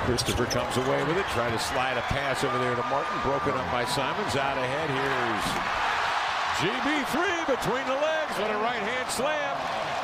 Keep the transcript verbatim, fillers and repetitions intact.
Christopher comes away with it, trying to slide a pass over there to Martin, broken up by Simons. Out ahead, here's G B three between the legs. What a right hand slam.